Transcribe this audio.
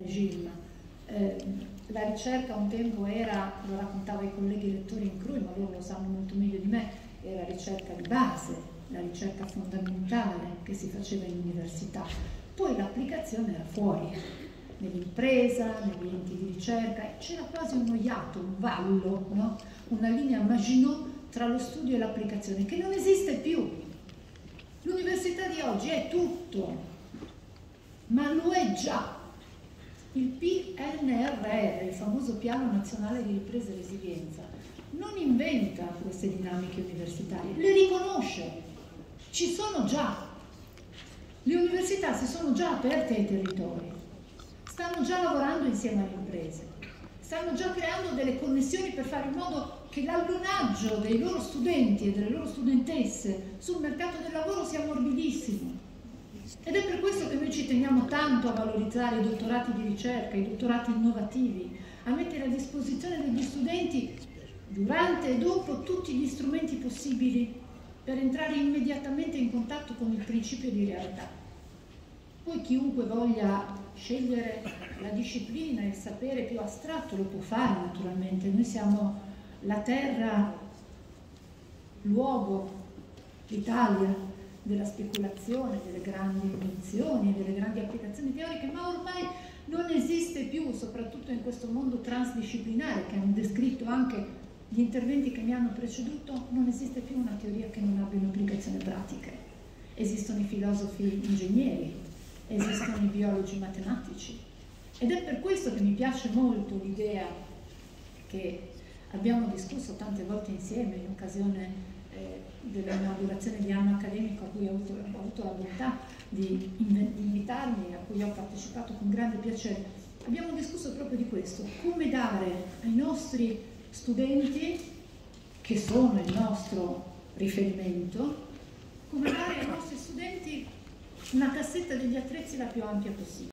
regime. La ricerca un tempo era, lo raccontavo ai colleghi lettori in CRUI, ma loro lo sanno molto meglio di me, era ricerca di base, la ricerca fondamentale che si faceva in università. Poi l'applicazione era fuori, nell'impresa, negli enti di ricerca, c'era quasi un iato, un vallo, no? Una linea Maginot tra lo studio e l'applicazione, che non esiste più. L'università di oggi è tutto, ma lo è già. Il PNRR, il famoso Piano Nazionale di Ripresa e Resilienza, non inventa queste dinamiche universitarie, le riconosce, ci sono già. Le università si sono già aperte ai territori, stanno già lavorando insieme alle imprese, stanno già creando delle connessioni per fare in modo che l'allunaggio dei loro studenti e delle loro studentesse sul mercato del lavoro sia morbidissimo. Ed è per questo che noi ci teniamo tanto a valorizzare i dottorati di ricerca, i dottorati innovativi, a mettere a disposizione degli studenti durante e dopo tutti gli strumenti possibili per entrare immediatamente in contatto con il principio di realtà. Poi chiunque voglia scegliere la disciplina e il sapere più astratto lo può fare naturalmente. Noi siamo la terra, luogo, l'Italia della speculazione, delle grandi invenzioni, delle grandi applicazioni teoriche, ma ormai non esiste più, soprattutto in questo mondo transdisciplinare che hanno descritto anche gli interventi che mi hanno preceduto, non esiste più una teoria che non abbia un'applicazione pratica. Esistono i filosofi ingegneri, esistono i biologi matematici, ed è per questo che mi piace molto l'idea che abbiamo discusso tante volte insieme in occasione dell'inaugurazione di anno accademico a cui ho avuto la bontà di invitarmi, a cui ho partecipato con grande piacere. Abbiamo discusso proprio di questo, come dare ai nostri studenti, che sono il nostro riferimento, come dare ai nostri studenti una cassetta degli attrezzi la più ampia possibile.